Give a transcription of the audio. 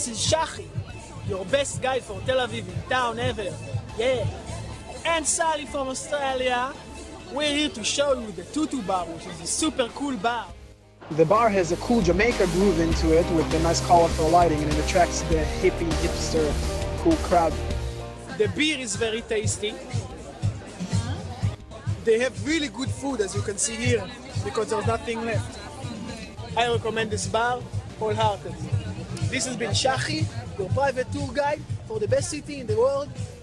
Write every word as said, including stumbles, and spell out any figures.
This is Shachi, your best guide for Tel Aviv in town ever. Yeah. And Sally from Australia. We're here to show you the Tutu bar, which is a super cool bar. The bar has a cool Jamaica groove into it with the nice colorful lighting, and it attracts the hippie, hipster, cool crowd. The beer is very tasty. They have really good food, as you can see here, because there's nothing left. I recommend this bar wholeheartedly. This has been Shachi, your private tour guide for the best city in the world.